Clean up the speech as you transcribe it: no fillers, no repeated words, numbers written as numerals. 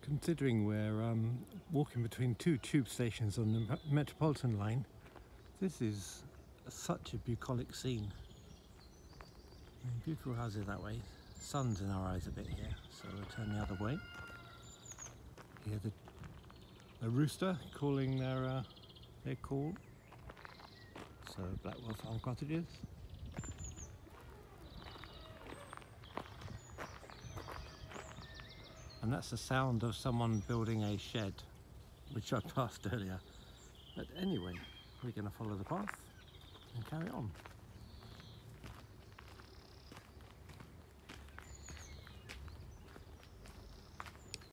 Considering we're walking between two tube stations on the Metropolitan line, this is such a bucolic scene. Beautiful houses that way. Sun's in our eyes a bit here, so we'll turn the other way. Hear the rooster calling their call. So Blackwell Farm Cottages. And that's the sound of someone building a shed, which I passed earlier. But anyway, we're going to follow the path and carry on.